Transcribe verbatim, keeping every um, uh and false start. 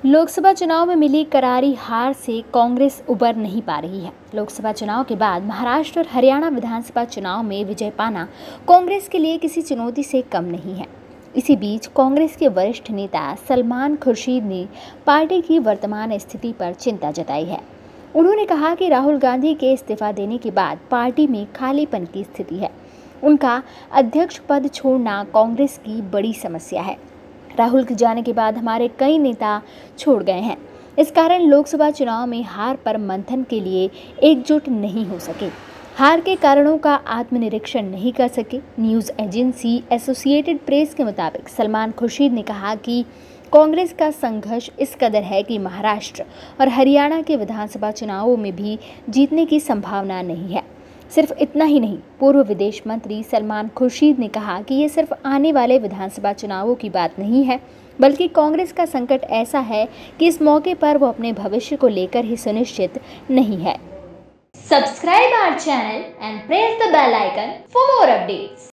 लोकसभा चुनाव में मिली करारी हार से कांग्रेस उबर नहीं पा रही है। लोकसभा चुनाव के बाद महाराष्ट्र और हरियाणा विधानसभा चुनाव में विजय पाना कांग्रेस के लिए किसी चुनौती से कम नहीं है। इसी बीच कांग्रेस के वरिष्ठ नेता सलमान खुर्शीद ने पार्टी की वर्तमान स्थिति पर चिंता जताई है। उन्होंने कहा कि राहुल गांधी के इस्तीफा देने के बाद पार्टी में खालीपन की स्थिति है। उनका अध्यक्ष पद छोड़ना कांग्रेस की बड़ी समस्या है। राहुल के जाने के बाद हमारे कई नेता छोड़ गए हैं। इस कारण लोकसभा चुनाव में हार पर मंथन के लिए एकजुट नहीं हो सके, हार के कारणों का आत्मनिरीक्षण नहीं कर सके। न्यूज़ एजेंसी एसोसिएटेड प्रेस के मुताबिक सलमान खुर्शीद ने कहा कि कांग्रेस का संघर्ष इस कदर है कि महाराष्ट्र और हरियाणा के विधानसभा चुनावों में भी जीतने की संभावना नहीं है। सिर्फ इतना ही नहीं, पूर्व विदेश मंत्री सलमान खुर्शीद ने कहा कि ये सिर्फ आने वाले विधानसभा चुनावों की बात नहीं है, बल्कि कांग्रेस का संकट ऐसा है कि इस मौके पर वो अपने भविष्य को लेकर ही सुनिश्चित नहीं है। Subscribe our channel and press the bell icon for more updates.